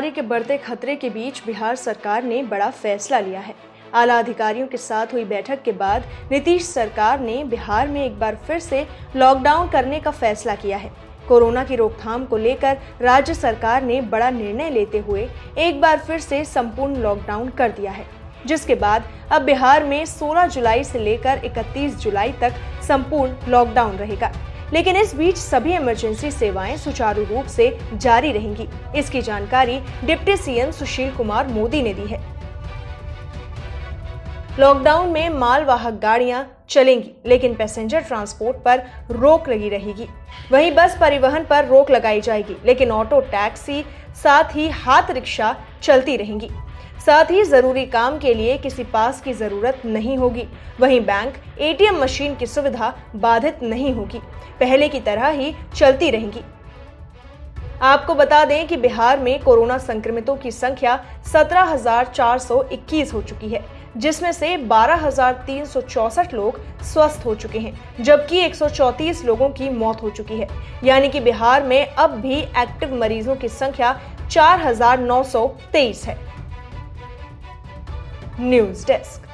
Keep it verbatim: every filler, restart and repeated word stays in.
महामारी के बढ़ते खतरे के बीच बिहार सरकार ने बड़ा फैसला लिया है। आला अधिकारियों के साथ हुई बैठक के बाद नीतीश सरकार ने बिहार में एक बार फिर से लॉकडाउन करने का फैसला किया है। कोरोना की रोकथाम को लेकर राज्य सरकार ने बड़ा निर्णय लेते हुए एक बार फिर से संपूर्ण लॉकडाउन कर दिया है, जिसके बाद अब बिहार में सोलह जुलाई से लेकर इकतीस जुलाई तक संपूर्ण लॉकडाउन रहेगा। लेकिन इस बीच सभी इमरजेंसी सेवाएं सुचारू रूप से जारी रहेंगी। इसकी जानकारी डिप्टी सीएम सुशील कुमार मोदी ने दी है। लॉकडाउन में मालवाहक गाड़ियां चलेंगी, लेकिन पैसेंजर ट्रांसपोर्ट पर रोक लगी रहेगी। वहीं बस परिवहन पर रोक लगाई जाएगी, लेकिन ऑटो, टैक्सी, साथ ही हाथ रिक्शा चलती रहेंगी। साथ ही जरूरी काम के लिए किसी पास की जरूरत नहीं होगी। वहीं बैंक, एटीएम मशीन की सुविधा बाधित नहीं होगी, पहले की तरह ही चलती रहेंगी। आपको बता दें कि बिहार में कोरोना संक्रमितों की संख्या सत्रह हजार चार सौ इक्कीस हो चुकी है, जिसमें से बारह हजार तीन सौ चौसठ लोग स्वस्थ हो चुके हैं, जबकि एक सौ चौंतीस लोगों की मौत हो चुकी है। यानी कि बिहार में अब भी एक्टिव मरीजों की संख्या चार हजार नौ सौ तेईस है। News desk.